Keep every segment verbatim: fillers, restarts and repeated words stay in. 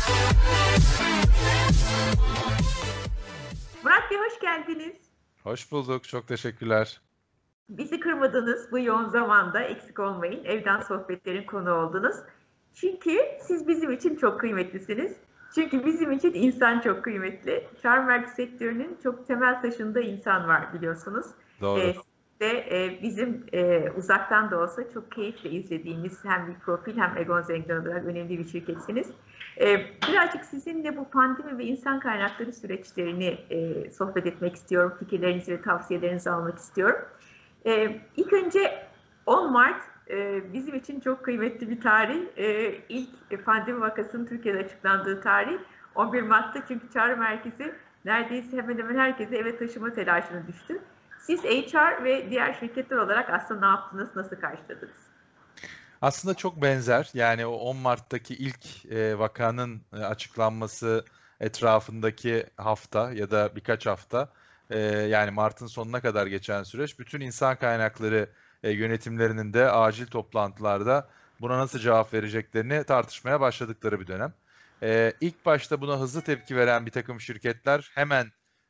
Murat Bey hoş geldiniz. Hoş bulduk, çok teşekkürler. Bizi kırmadınız bu yoğun zamanda, eksik olmayın. Evden sohbetlerin konu oldunuz. Çünkü siz bizim için çok kıymetlisiniz. Çünkü bizim için insan çok kıymetli. Çağrı merkez sektörünün çok temel taşında insan var biliyorsunuz. Doğru. Ee, ve e, bizim e, uzaktan da olsa çok keyifle izlediğimiz hem bir profil hem Egon Zengin olarak önemli bir şirketsiniz. Ee, birazcık sizinle bu pandemi ve insan kaynakları süreçlerini e, sohbet etmek istiyorum. Fikirlerinizi ve tavsiyelerinizi almak istiyorum. Ee, ilk önce on Mart e, bizim için çok kıymetli bir tarih. E, ilk pandemi vakasının Türkiye'de açıklandığı tarih on bir Mart'ta, çünkü çağrı merkezi neredeyse hemen hemen herkese eve taşıma telaşına düştü. Siz H R ve diğer şirketler olarak aslında ne yaptınız, nasıl karşıladınız? Aslında çok benzer. Yani o on Mart'taki ilk e, vakanın e, açıklanması etrafındaki hafta ya da birkaç hafta, e, yani Mart'ın sonuna kadar geçen süreç, bütün insan kaynakları e, yönetimlerinin de acil toplantılarda buna nasıl cevap vereceklerini tartışmaya başladıkları bir dönem. E, ilk başta buna hızlı tepki veren bir takım şirketler hemen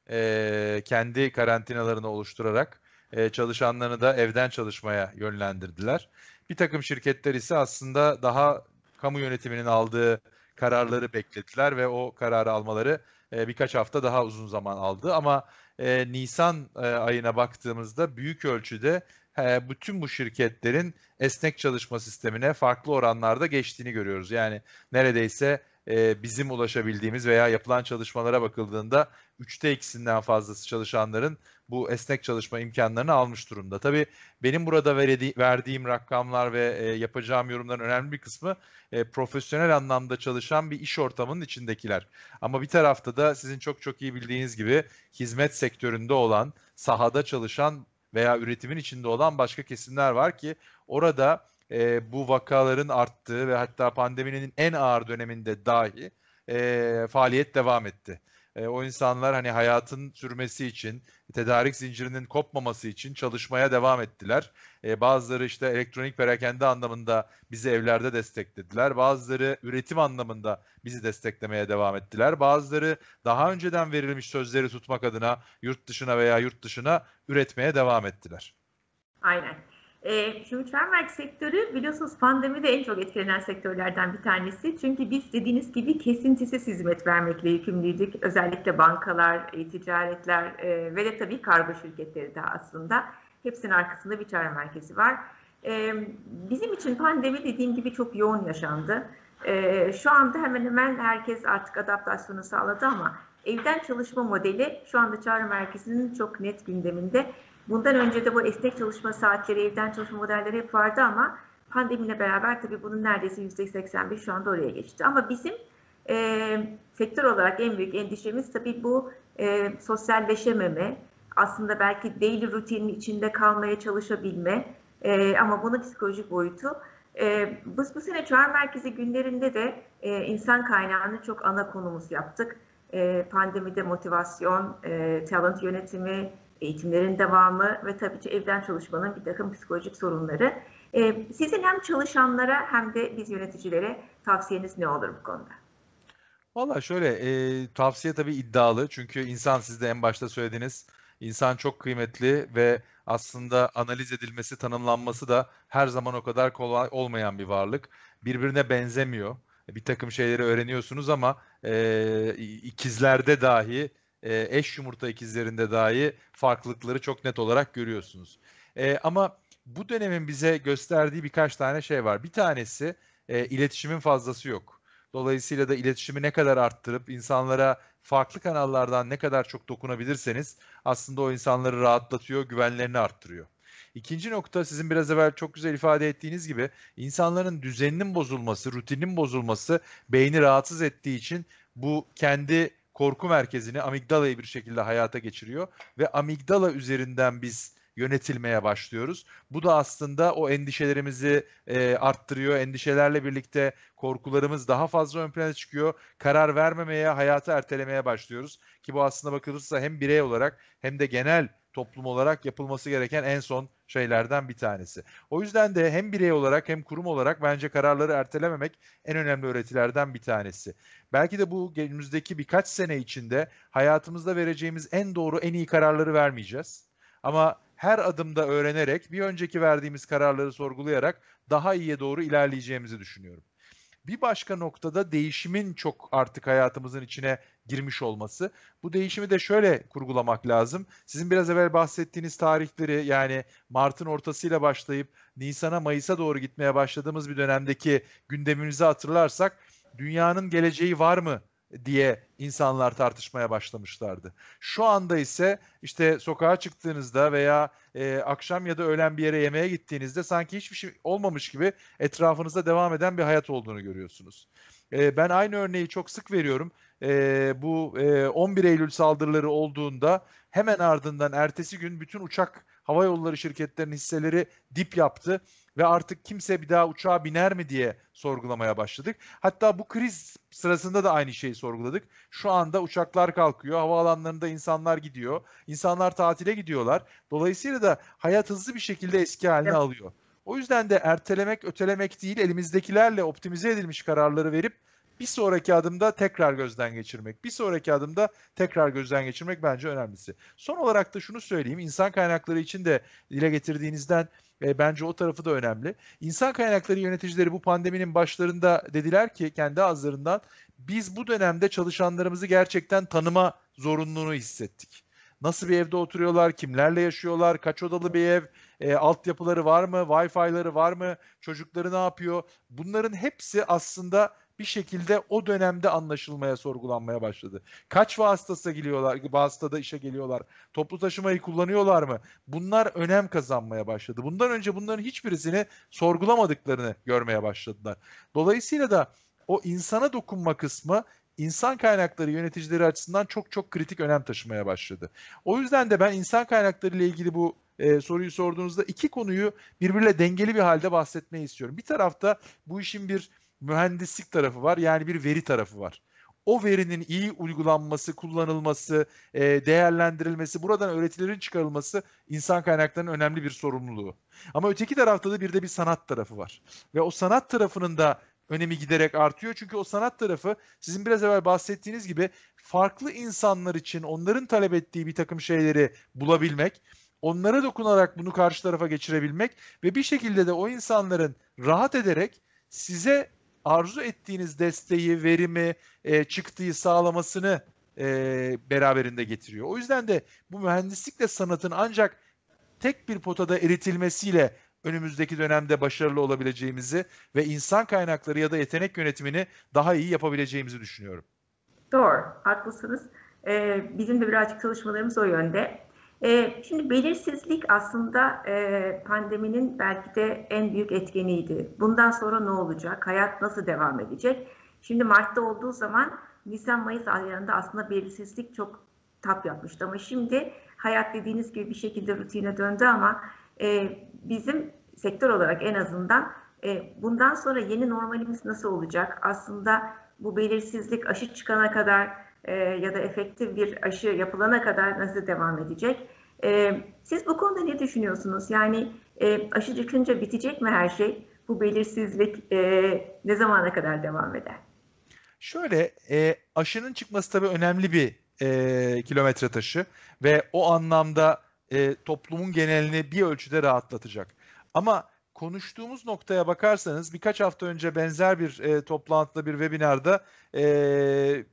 e, kendi karantinalarını oluşturarak e, çalışanlarını da evden çalışmaya yönlendirdiler. Bir takım şirketler ise aslında daha kamu yönetiminin aldığı kararları beklediler ve o kararı almaları e, birkaç hafta daha uzun zaman aldı. Ama e, Nisan e, ayına baktığımızda büyük ölçüde e, bütün bu şirketlerin esnek çalışma sistemine farklı oranlarda geçtiğini görüyoruz. Yani neredeyse e, bizim ulaşabildiğimiz veya yapılan çalışmalara bakıldığında üçte ikisinden fazlası çalışanların bu esnek çalışma imkanlarını almış durumda. Tabii benim burada veredi, verdiğim rakamlar ve e, yapacağım yorumların önemli bir kısmı e, profesyonel anlamda çalışan bir iş ortamının içindekiler. Ama bir tarafta da sizin çok çok iyi bildiğiniz gibi hizmet sektöründe olan, sahada çalışan veya üretimin içinde olan başka kesimler var ki orada e, bu vakaların arttığı ve hatta pandeminin en ağır döneminde dahi e, faaliyet devam etti. E, o insanlar hani hayatın sürmesi için, tedarik zincirinin kopmaması için çalışmaya devam ettiler. E, bazıları işte elektronik perakende anlamında bizi evlerde desteklediler. Bazıları üretim anlamında bizi desteklemeye devam ettiler. Bazıları daha önceden verilmiş sözleri tutmak adına yurt dışına veya yurt dışına üretmeye devam ettiler. Aynen. Ee, şimdi çağrı sektörü biliyorsunuz pandemide en çok etkilenen sektörlerden bir tanesi. Çünkü biz dediğiniz gibi kesintisiz hizmet vermekle yükümlüydük. Özellikle bankalar, e-ticaretler e, ve de tabii kargo şirketleri de aslında. Hepsinin arkasında bir çağrı merkezi var. E, bizim için pandemi dediğim gibi çok yoğun yaşandı. E, şu anda hemen hemen herkes artık adaptasyonu sağladı ama evden çalışma modeli şu anda çağrı merkezinin çok net gündeminde. Bundan önce de bu esnek çalışma saatleri, evden çalışma modelleri hep vardı ama pandemiyle beraber tabii bunun neredeyse yüzde seksen beş şu anda oraya geçti. Ama bizim e, sektör olarak en büyük endişemiz tabii bu e, sosyalleşememe, aslında belki daily rutinin içinde kalmaya çalışabilme e, ama bunun psikolojik boyutu. E, bu, bu sene çağrı merkezi günlerinde de e, insan kaynağını çok ana konumuz yaptık. E, pandemide motivasyon, e, talent yönetimi, eğitimlerin devamı ve tabii ki evden çalışmanın bir takım psikolojik sorunları. Ee, sizin hem çalışanlara hem de biz yöneticilere tavsiyeniz ne olur bu konuda? Valla şöyle, e, tavsiye tabii iddialı. Çünkü insan, siz de en başta söylediğiniz, insan çok kıymetli ve aslında analiz edilmesi, tanımlanması da her zaman o kadar kolay olmayan bir varlık. Birbirine benzemiyor. Bir takım şeyleri öğreniyorsunuz ama e, ikizlerde dahi, e, eş yumurta ikizlerinde dahi farklılıkları çok net olarak görüyorsunuz. E, ama bu dönemin bize gösterdiği birkaç tane şey var. Bir tanesi, e, iletişimin fazlası yok. Dolayısıyla da iletişimi ne kadar arttırıp insanlara farklı kanallardan ne kadar çok dokunabilirseniz aslında o insanları rahatlatıyor, güvenlerini arttırıyor. İkinci nokta, sizin biraz evvel çok güzel ifade ettiğiniz gibi, insanların düzeninin bozulması, rutinin bozulması beyni rahatsız ettiği için bu kendi korku merkezini, amigdalayı bir şekilde hayata geçiriyor ve amigdala üzerinden biz yönetilmeye başlıyoruz. Bu da aslında o endişelerimizi e, arttırıyor. Endişelerle birlikte korkularımız daha fazla ön plana çıkıyor. Karar vermemeye, hayatı ertelemeye başlıyoruz. Ki bu aslında bakılırsa hem birey olarak hem de genel toplum olarak yapılması gereken en son şeylerden bir tanesi. O yüzden de hem birey olarak hem kurum olarak bence kararları ertelememek en önemli öğretilerden bir tanesi. Belki de bu önümüzdeki birkaç sene içinde hayatımızda vereceğimiz en doğru, en iyi kararları vermeyeceğiz. Ama her adımda öğrenerek, bir önceki verdiğimiz kararları sorgulayarak daha iyiye doğru ilerleyeceğimizi düşünüyorum. Bir başka noktada değişimin çok artık hayatımızın içine girmiş olması. Bu değişimi de şöyle kurgulamak lazım. Sizin biraz evvel bahsettiğiniz tarihleri, yani Mart'ın ortasıyla başlayıp Nisan'a, Mayıs'a doğru gitmeye başladığımız bir dönemdeki gündemimizi hatırlarsak, dünyanın geleceği var mı diye insanlar tartışmaya başlamışlardı. Şu anda ise işte sokağa çıktığınızda veya e, akşam ya da öğlen bir yere yemeğe gittiğinizde sanki hiçbir şey olmamış gibi etrafınızda devam eden bir hayat olduğunu görüyorsunuz. E, ben aynı örneği çok sık veriyorum. E, bu e, on bir Eylül saldırıları olduğunda hemen ardından ertesi gün bütün uçak hava yolları şirketlerinin hisseleri dip yaptı ve artık kimse bir daha uçağa biner mi diye sorgulamaya başladık. Hatta bu kriz sırasında da aynı şeyi sorguladık. Şu anda uçaklar kalkıyor, havaalanlarında insanlar gidiyor, insanlar tatile gidiyorlar. Dolayısıyla da hayat hızlı bir şekilde eski haline Evet. alıyor. O yüzden de ertelemek, ötelemek değil, elimizdekilerle optimize edilmiş kararları verip bir sonraki adımda tekrar gözden geçirmek, bir sonraki adımda tekrar gözden geçirmek bence önemlisi. Son olarak da şunu söyleyeyim, insan kaynakları için de dile getirdiğinizden e, bence o tarafı da önemli. İnsan kaynakları yöneticileri bu pandeminin başlarında dediler ki kendi ağızlarından, biz bu dönemde çalışanlarımızı gerçekten tanıma zorunluluğunu hissettik. Nasıl bir evde oturuyorlar, kimlerle yaşıyorlar, kaç odalı bir ev, e, altyapıları var mı, Wi-Fi'ları var mı, çocukları ne yapıyor? Bunların hepsi aslında bir şekilde o dönemde anlaşılmaya, sorgulanmaya başladı. Kaç vasıtası geliyorlar, vasıtada işe geliyorlar, toplu taşımayı kullanıyorlar mı? Bunlar önem kazanmaya başladı. Bundan önce bunların hiçbirisini sorgulamadıklarını görmeye başladılar. Dolayısıyla da o insana dokunma kısmı insan kaynakları yöneticileri açısından çok çok kritik önem taşımaya başladı. O yüzden de ben insan kaynakları ile ilgili bu e, soruyu sorduğunuzda iki konuyu birbiriyle dengeli bir halde bahsetmeyi istiyorum. Bir tarafta bu işin bir mühendislik tarafı var, yani bir veri tarafı var. O verinin iyi uygulanması, kullanılması, e, değerlendirilmesi, buradan öğretilerin çıkarılması insan kaynaklarının önemli bir sorumluluğu. Ama öteki tarafta da bir de bir sanat tarafı var. Ve o sanat tarafının da önemi giderek artıyor. Çünkü o sanat tarafı sizin biraz evvel bahsettiğiniz gibi farklı insanlar için onların talep ettiği bir takım şeyleri bulabilmek, onlara dokunarak bunu karşı tarafa geçirebilmek ve bir şekilde de o insanların rahat ederek size arzu ettiğiniz desteği, verimi, e, çıktığı sağlamasını e, beraberinde getiriyor. O yüzden de bu mühendislikle sanatın ancak tek bir potada eritilmesiyle önümüzdeki dönemde başarılı olabileceğimizi ve insan kaynakları ya da yetenek yönetimini daha iyi yapabileceğimizi düşünüyorum. Doğru, haklısınız. Ee, bizim de birazcık çalışmalarımız o yönde. Ee, şimdi belirsizlik aslında e, pandeminin belki de en büyük etkeniydi. Bundan sonra ne olacak? Hayat nasıl devam edecek? Şimdi Mart'ta olduğu zaman Nisan-Mayıs aylarında aslında belirsizlik çok tap yapmıştı. Ama şimdi hayat dediğiniz gibi bir şekilde rutine döndü ama e, bizim sektör olarak en azından e, bundan sonra yeni normalimiz nasıl olacak? Aslında bu belirsizlik aşı çıkana kadar e, ya da efektif bir aşı yapılana kadar nasıl devam edecek? E, siz bu konuda ne düşünüyorsunuz? Yani e, aşı çıkınca bitecek mi her şey? Bu belirsizlik e, ne zamana kadar devam eder? Şöyle, e, aşının çıkması tabii önemli bir e, kilometre taşı ve o anlamda e, toplumun genelini bir ölçüde rahatlatacak. Ama konuştuğumuz noktaya bakarsanız birkaç hafta önce benzer bir e, toplantıda, bir webinarda e,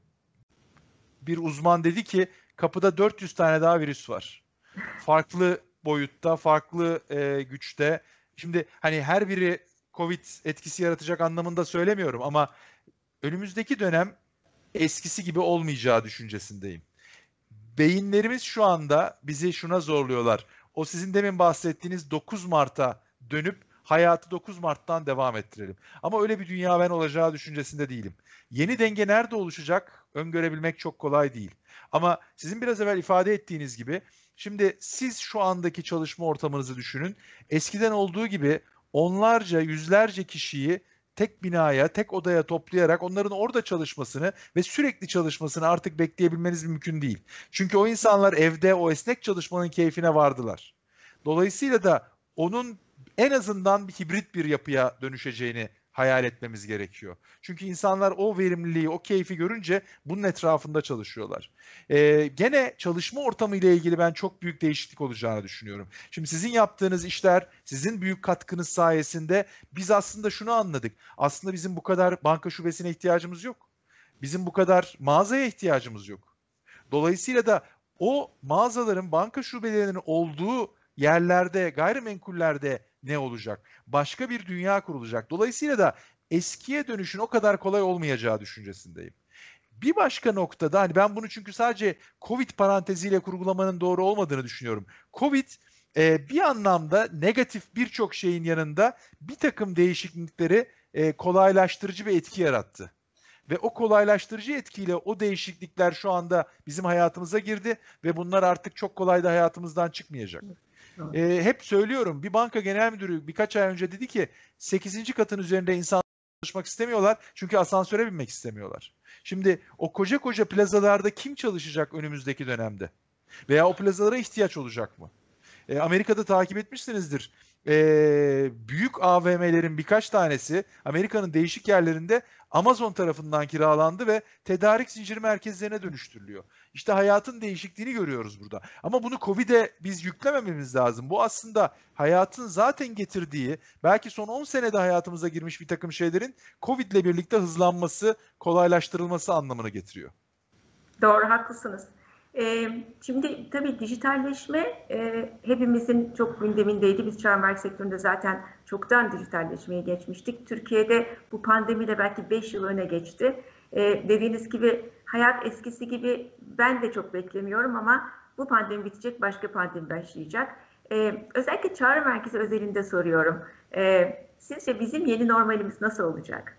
bir uzman dedi ki kapıda dört yüz tane daha virüs var. Farklı boyutta, farklı e, güçte. Şimdi hani her biri Covid etkisi yaratacak anlamında söylemiyorum ama önümüzdeki dönem eskisi gibi olmayacağı düşüncesindeyim. Beyinlerimiz şu anda bizi şuna zorluyorlar. O sizin demin bahsettiğiniz dokuz Mart'a dönüp hayatı dokuz Mart'tan devam ettirelim. Ama öyle bir dünya ben olacağı düşüncesinde değilim. Yeni denge nerede oluşacak öngörebilmek çok kolay değil. Ama sizin biraz evvel ifade ettiğiniz gibi şimdi siz şu andaki çalışma ortamınızı düşünün. Eskiden olduğu gibi onlarca, yüzlerce kişiyi tek binaya, tek odaya toplayarak onların orada çalışmasını ve sürekli çalışmasını artık bekleyebilmeniz mümkün değil. Çünkü o insanlar evde o esnek çalışmanın keyfine vardılar. Dolayısıyla da onun en azından bir hibrit bir yapıya dönüşeceğini hayal etmemiz gerekiyor. Çünkü insanlar o verimliliği, o keyfi görünce bunun etrafında çalışıyorlar. Ee, gene çalışma ortamı ile ilgili ben çok büyük değişiklik olacağını düşünüyorum. Şimdi sizin yaptığınız işler, sizin büyük katkınız sayesinde biz aslında şunu anladık. Aslında bizim bu kadar banka şubesine ihtiyacımız yok. Bizim bu kadar mağazaya ihtiyacımız yok. Dolayısıyla da o mağazaların, banka şubelerinin olduğu yerlerde, gayrimenkullerde ne olacak? Başka bir dünya kurulacak. Dolayısıyla da eskiye dönüşün o kadar kolay olmayacağı düşüncesindeyim. Bir başka noktada, hani ben bunu çünkü sadece Covid paranteziyle kurgulamanın doğru olmadığını düşünüyorum. Covid e, bir anlamda negatif birçok şeyin yanında bir takım değişiklikleri e, kolaylaştırıcı bir etki yarattı. Ve o kolaylaştırıcı etkiyle o değişiklikler şu anda bizim hayatımıza girdi ve bunlar artık çok kolay da hayatımızdan çıkmayacak. Ee, hep söylüyorum, bir banka genel müdürü birkaç ay önce dedi ki sekizinci katın üzerinde insan çalışmak istemiyorlar çünkü asansöre binmek istemiyorlar. Şimdi o koca koca plazalarda kim çalışacak önümüzdeki dönemde? Veya o plazalara ihtiyaç olacak mı? E, Amerika'da takip etmişsinizdir. E, büyük A V M'lerin birkaç tanesi Amerika'nın değişik yerlerinde Amazon tarafından kiralandı ve tedarik zinciri merkezlerine dönüştürülüyor. İşte hayatın değişikliğini görüyoruz burada. Ama bunu Covid'e biz yüklemememiz lazım. Bu aslında hayatın zaten getirdiği, belki son on senede hayatımıza girmiş bir takım şeylerin Covid'le birlikte hızlanması, kolaylaştırılması anlamını getiriyor. Doğru, haklısınız. Ee, şimdi tabii dijitalleşme e, hepimizin çok gündemindeydi. Biz çağrı merkezi sektöründe zaten çoktan dijitalleşmeye geçmiştik. Türkiye'de bu pandemiyle belki beş yıl öne geçti. Ee, dediğiniz gibi hayat eskisi gibi ben de çok beklemiyorum ama bu pandemi bitecek, başka pandemi başlayacak. Ee, özellikle çağrı merkezi özelinde soruyorum. Ee, sizce bizim yeni normalimiz nasıl olacak?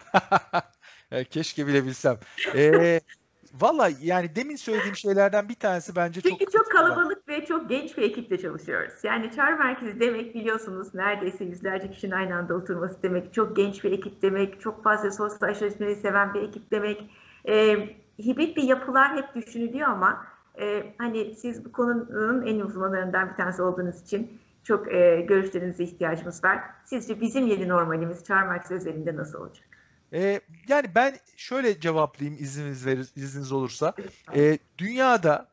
Keşke bile bilsem. Ee, Valla yani demin söylediğim şeylerden bir tanesi bence çok Çünkü çok kritik olan. kalabalık ve çok genç bir ekiple çalışıyoruz. Yani çağrı merkezi demek biliyorsunuz neredeyse yüzlerce kişinin aynı anda oturması demek. Çok genç bir ekip demek. Çok fazla sosyalleşmeyi seven bir ekip demek. E, hibrit bir yapılar hep düşünülüyor ama e, hani siz bu konunun en uzmanlarından bir tanesi olduğunuz için çok e, görüşlerinize ihtiyacımız var. Sizce bizim yeni normalimiz çağrı merkezi özelinde nasıl olacak? Ee, yani ben şöyle cevaplayayım izniniz verir, izniniz olursa. Ee, dünyada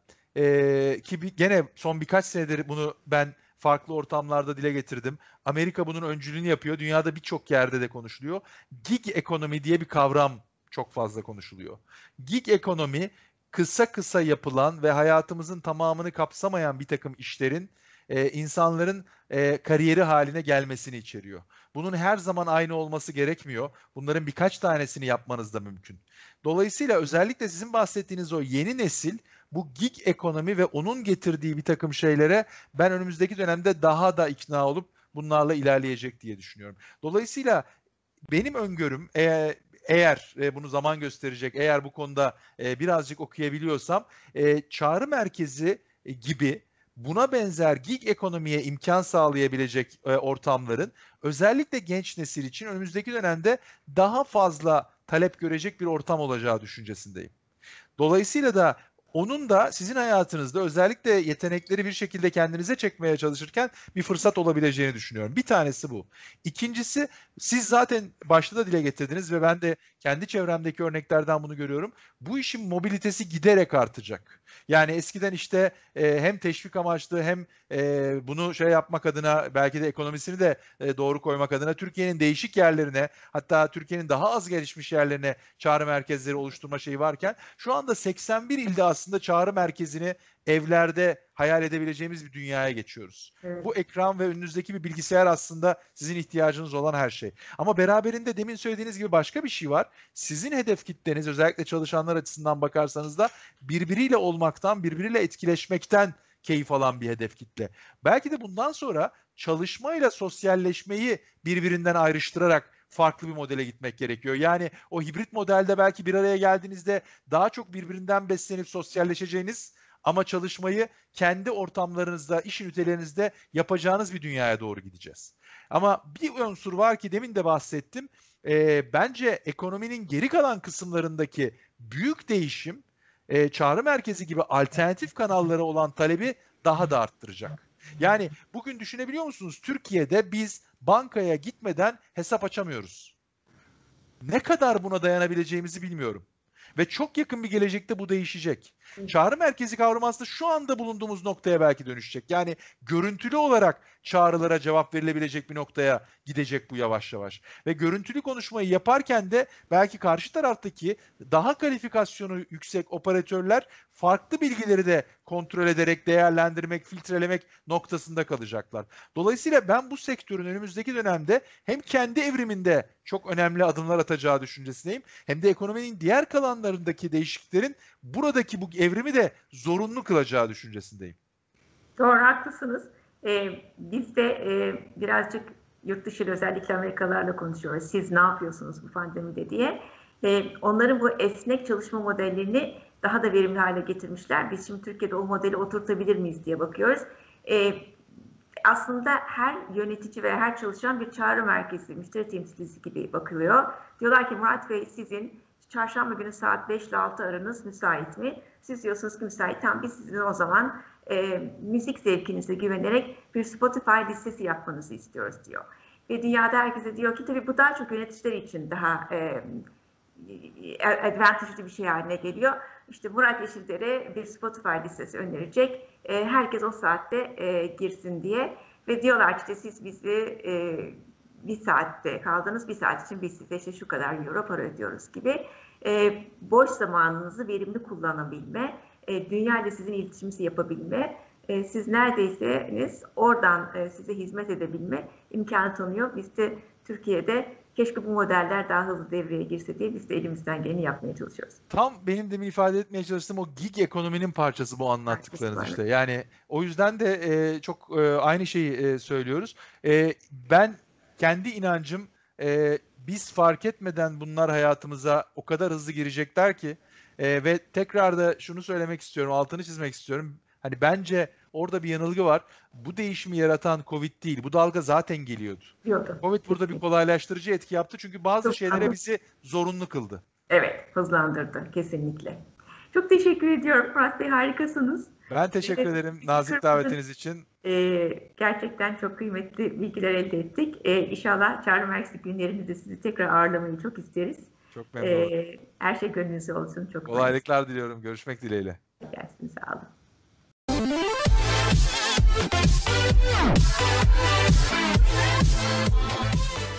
e, ki bir, gene son birkaç senedir bunu ben farklı ortamlarda dile getirdim. Amerika bunun öncülüğünü yapıyor. Dünyada birçok yerde de konuşuluyor. Gig ekonomi diye bir kavram çok fazla konuşuluyor. Gig ekonomi kısa kısa yapılan ve hayatımızın tamamını kapsamayan bir takım işlerin e, insanların e, kariyeri haline gelmesini içeriyor. Bunun her zaman aynı olması gerekmiyor. Bunların birkaç tanesini yapmanız da mümkün. Dolayısıyla özellikle sizin bahsettiğiniz o yeni nesil bu gig ekonomi ve onun getirdiği bir takım şeylere ben önümüzdeki dönemde daha da ikna olup bunlarla ilerleyecek diye düşünüyorum. Dolayısıyla benim öngörüm eğer, eğer e, bunu zaman gösterecek, eğer bu konuda e, birazcık okuyabiliyorsam e, çağrı merkezi e, gibi buna benzer gig ekonomiye imkan sağlayabilecek e, ortamların özellikle genç nesil için önümüzdeki dönemde daha fazla talep görecek bir ortam olacağı düşüncesindeyim. Dolayısıyla da onun da sizin hayatınızda özellikle yetenekleri bir şekilde kendinize çekmeye çalışırken bir fırsat olabileceğini düşünüyorum. Bir tanesi bu. İkincisi, siz zaten başta da dile getirdiniz ve ben de kendi çevremdeki örneklerden bunu görüyorum. Bu işin mobilitesi giderek artacak. Yani eskiden işte e, hem teşvik amaçlı hem e, bunu şey yapmak adına belki de ekonomisini de e, doğru koymak adına Türkiye'nin değişik yerlerine, hatta Türkiye'nin daha az gelişmiş yerlerine çağrı merkezleri oluşturma şeyi varken şu anda seksen bir ilde aslında çağrı merkezini evlerde hayal edebileceğimiz bir dünyaya geçiyoruz. Evet. Bu ekran ve önünüzdeki bir bilgisayar aslında sizin ihtiyacınız olan her şey. Ama beraberinde demin söylediğiniz gibi başka bir şey var. Sizin hedef kitleniz özellikle çalışanlar açısından bakarsanız da birbiriyle olmaktan, birbiriyle etkileşmekten keyif alan bir hedef kitle. Belki de bundan sonra çalışmayla sosyalleşmeyi birbirinden ayrıştırarak farklı bir modele gitmek gerekiyor. Yani o hibrit modelde belki bir araya geldiğinizde daha çok birbirinden beslenip sosyalleşeceğiniz ama çalışmayı kendi ortamlarınızda, iş ünitelerinizde yapacağınız bir dünyaya doğru gideceğiz. Ama bir unsur var ki demin de bahsettim. E, bence ekonominin geri kalan kısımlarındaki büyük değişim e, çağrı merkezi gibi alternatif kanallara olan talebi daha da arttıracak. Yani bugün düşünebiliyor musunuz? Türkiye'de biz bankaya gitmeden hesap açamıyoruz. Ne kadar buna dayanabileceğimizi bilmiyorum. Ve çok yakın bir gelecekte bu değişecek. Çağrı merkezi kavramı aslında şu anda bulunduğumuz noktaya belki dönüşecek. Yani görüntülü olarak çağrılara cevap verilebilecek bir noktaya gidecek bu yavaş yavaş. Ve görüntülü konuşmayı yaparken de belki karşı taraftaki daha kalifikasyonu yüksek operatörler farklı bilgileri de kontrol ederek değerlendirmek, filtrelemek noktasında kalacaklar. Dolayısıyla ben bu sektörün önümüzdeki dönemde hem kendi evriminde çok önemli adımlar atacağı düşüncesindeyim, hem de ekonominin diğer kalanlarındaki değişikliklerin buradaki bu evrimi de zorunlu kılacağı düşüncesindeyim. Doğru, haklısınız. Ee, biz de e, birazcık yurt dışı, özellikle Amerikalılarla konuşuyoruz. Siz ne yapıyorsunuz bu pandemide diye. Ee, onların bu esnek çalışma modellerini daha da verimli hale getirmişler. Biz şimdi Türkiye'de o modeli oturtabilir miyiz diye bakıyoruz. Ee, aslında her yönetici ve her çalışan bir çağrı merkezi, müşteri temsilcisi gibi bakılıyor. Diyorlar ki Murat Bey, sizin çarşamba günü saat beş ile altı aranız müsait mi? Siz diyorsunuz ki müsait. Tamam, biz sizin o zaman e, müzik zevkinize güvenerek bir Spotify listesi yapmanızı istiyoruz diyor. Ve dünyada herkese diyor ki tabii bu daha çok yöneticiler için daha e, advantage'lı bir şey haline geliyor. İşte Murat Yeşilder'e bir Spotify listesi önerecek. E, herkes o saatte e, girsin diye. Ve diyorlar ki işte siz bizi e, bir saatte kaldınız, bir saat için biz size işte şu kadar euro para ödüyoruz gibi. E, boş zamanınızı verimli kullanabilme, e, dünya ile sizin iletişiminizi yapabilme, e, siz neredeyseniz oradan e, size hizmet edebilme imkanı tanıyor. Biz de Türkiye'de keşke bu modeller daha hızlı devreye girse diye biz de elimizden geleni yapmaya çalışıyoruz. Tam benim demin ifade etmeye çalıştığım o gig ekonominin parçası bu anlattıklarınız işte. Yani o yüzden de e, çok e, aynı şeyi e, söylüyoruz. E, ben kendi inancım e, biz fark etmeden bunlar hayatımıza o kadar hızlı girecekler ki e, ve tekrar da şunu söylemek istiyorum, altını çizmek istiyorum. Hani bence orada bir yanılgı var. Bu değişimi yaratan Covid değil. Bu dalga zaten geliyordu. Diyordu. Covid burada bir kolaylaştırıcı etki yaptı. Çünkü bazı şeylere bizi zorunlu kıldı. Evet, hızlandırdı kesinlikle. Çok teşekkür ediyorum Murat Bey, harikasınız. Ben teşekkür evet, ederim nazik davetiniz için. Ee, gerçekten çok kıymetli bilgiler elde ettik. Ee, İnşallah Çağrı Merkezi günlerimizde sizi tekrar ağırlamayı çok isteriz. Çok memnun olurum. Ee, her şey gönlünüzce olsun. Çok kolaylıklar maalesef diliyorum. Görüşmek dileğiyle. Gelsin, sağ olun.